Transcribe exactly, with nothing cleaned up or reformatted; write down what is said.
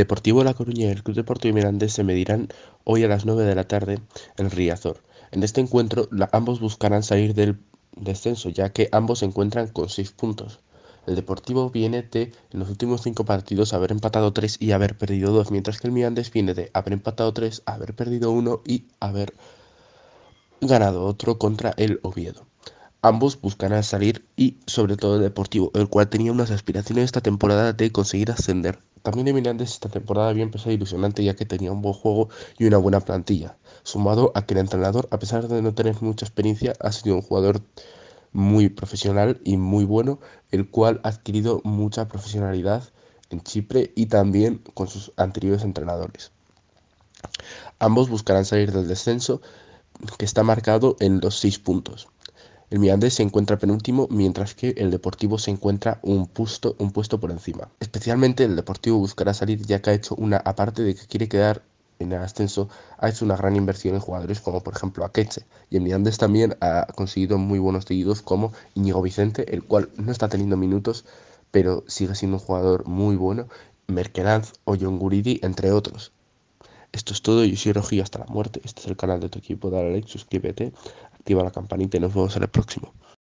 Deportivo La Coruña y el Club Deportivo Mirandés se medirán hoy a las nueve de la tarde en Riazor. En este encuentro, la- ambos buscarán salir del descenso, ya que ambos se encuentran con seis puntos. El Deportivo viene de, en los últimos cinco partidos, haber empatado tres y haber perdido dos, mientras que el Mirandés viene de haber empatado tres, haber perdido uno y haber ganado otro contra el Oviedo. Ambos buscarán salir y, sobre todo, el Deportivo, el cual tenía unas aspiraciones esta temporada de conseguir ascender. También el Mirandés esta temporada había empezado ilusionante ya que tenía un buen juego y una buena plantilla, sumado a que el entrenador, a pesar de no tener mucha experiencia, ha sido un jugador muy profesional y muy bueno, el cual ha adquirido mucha profesionalidad en Chipre y también con sus anteriores entrenadores. Ambos buscarán salir del descenso, que está marcado en los seis puntos. El Mirandés se encuentra penúltimo, mientras que el Deportivo se encuentra un puesto, un puesto por encima. Especialmente el Deportivo buscará salir ya que ha hecho una, aparte de que quiere quedar en el ascenso, ha hecho una gran inversión en jugadores como por ejemplo Akeche. Y el Mirandés también ha conseguido muy buenos seguidos como Íñigo Vicente, el cual no está teniendo minutos, pero sigue siendo un jugador muy bueno, Merkeranz o John Guridi, entre otros. Esto es todo, yo soy Rogi hasta la muerte. Este es el canal de tu equipo, dale like, suscríbete, activa la campanita y nos vemos en el próximo.